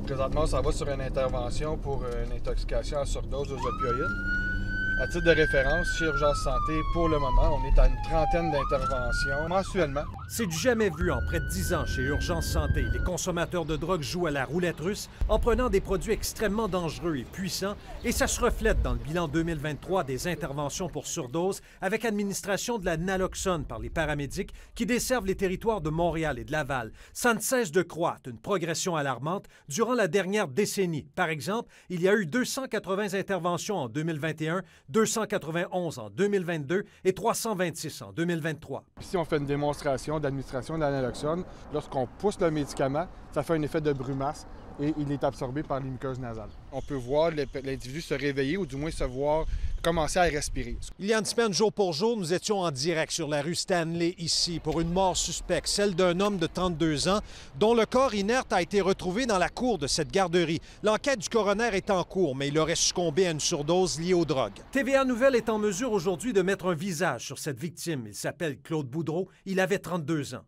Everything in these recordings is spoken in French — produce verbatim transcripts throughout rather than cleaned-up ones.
présentement, ça va sur une intervention pour une intoxication à surdose aux opioïdes. À titre de référence, chez Urgence Santé, pour le moment, on est à une trentaine d'interventions mensuellement. C'est du jamais vu en près de dix ans chez Urgence Santé. Les consommateurs de drogue jouent à la roulette russe en prenant des produits extrêmement dangereux et puissants, et ça se reflète dans le bilan deux mille vingt-trois des interventions pour surdose avec administration de la naloxone par les paramédics qui desservent les territoires de Montréal et de Laval. Ça ne cesse de croître, une progression alarmante durant la dernière décennie. Par exemple, il y a eu deux cent quatre-vingts interventions en deux mille vingt et un, deux cent quatre-vingt-onze en deux mille vingt-deux et trois cent vingt-six en deux mille vingt-trois. Ici, on fait une démonstration d'administration de la naloxone. Lorsqu'on pousse le médicament, ça fait un effet de brumasse et il est absorbé par les muqueuses nasales. On peut voir l'individu se réveiller ou du moins se voir commencer à respirer. Il y a une semaine, jour pour jour, nous étions en direct sur la rue Stanley, ici, pour une mort suspecte, celle d'un homme de trente-deux ans, dont le corps inerte a été retrouvé dans la cour de cette garderie. L'enquête du coroner est en cours, mais il aurait succombé à une surdose liée aux drogues. T V A Nouvelles est en mesure aujourd'hui de mettre un visage sur cette victime. Il s'appelle Claude Boudreau. Il avait trente-deux ans.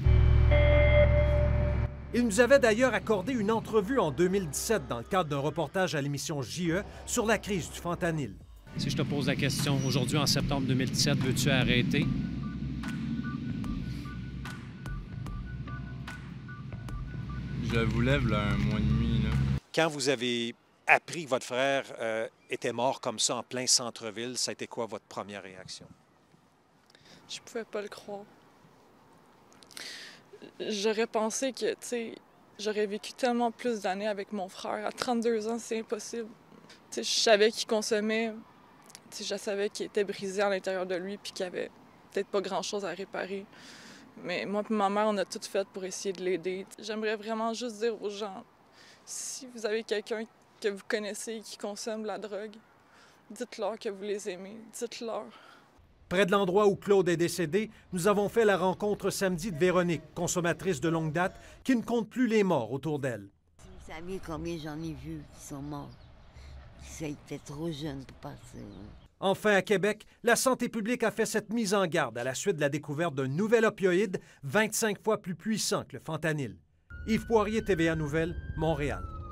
Il nous avait d'ailleurs accordé une entrevue en deux mille dix-sept dans le cadre d'un reportage à l'émission J E sur la crise du fentanyl. Si je te pose la question, aujourd'hui, en septembre deux mille dix-sept, veux-tu arrêter? Je vous lève là, un mois et demi. Là. Quand vous avez appris que votre frère euh, était mort comme ça en plein centre-ville, ça a été quoi votre première réaction? Je pouvais pas le croire. J'aurais pensé que, tu sais, j'aurais vécu tellement plus d'années avec mon frère. À trente-deux ans, c'est impossible. Tu sais, je savais qu'il consommait. Tu sais, je savais qu'il était brisé à l'intérieur de lui puis qu'il avait peut-être pas grand-chose à réparer. Mais moi et ma mère, on a tout fait pour essayer de l'aider. J'aimerais vraiment juste dire aux gens, si vous avez quelqu'un que vous connaissez qui consomme de la drogue, dites-leur que vous les aimez. Dites-leur. Près de l'endroit où Claude est décédé, nous avons fait la rencontre samedi de Véronique, consommatrice de longue date, qui ne compte plus les morts autour d'elle. Si vous saviez combien j'en ai vu qui sont morts, ça était trop jeune pour partir. Enfin, à Québec, la santé publique a fait cette mise en garde à la suite de la découverte d'un nouvel opioïde vingt-cinq fois plus puissant que le fentanyl. Yves Poirier, T V A Nouvelles, Montréal.